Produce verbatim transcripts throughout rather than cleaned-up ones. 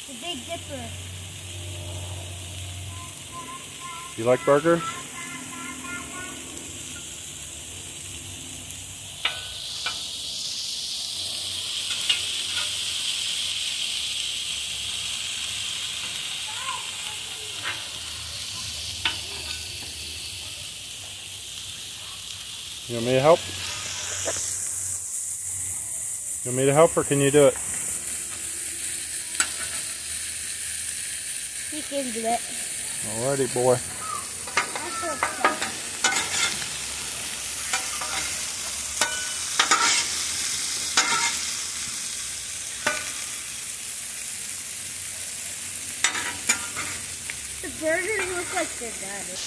The Big Dipper. You like burgers? You want me to help? You want me to help, or can you do it? You can do it. Alrighty, boy. The burgers look like they're done.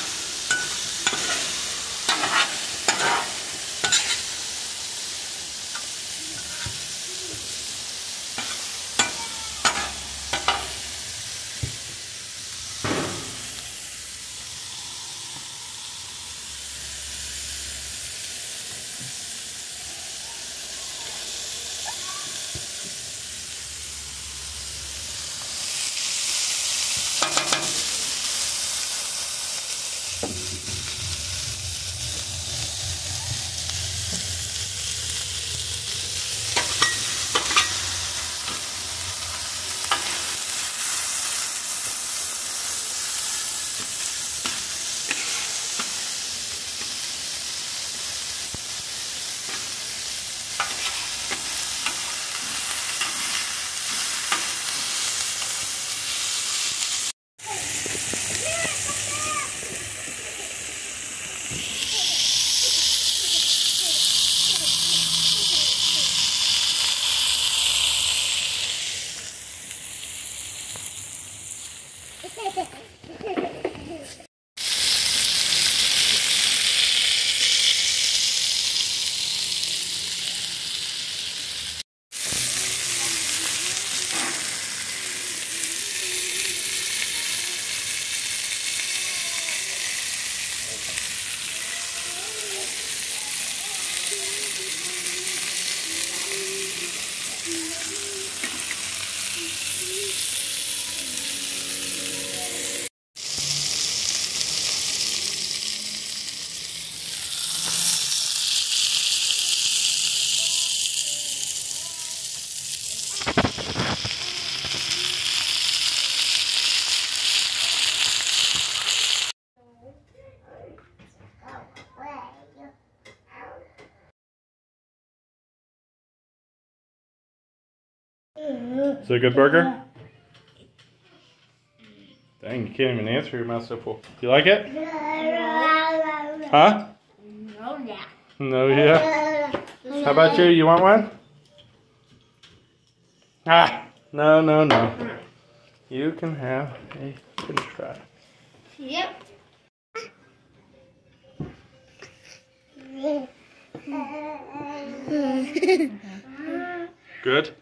Is it a good burger? Dang, you can't even answer, your mouth's so full. You like it? Huh? No, yeah. No, yeah. How about you? You want one? Ah, no, no, no. You can have a french fry. Yep. Good?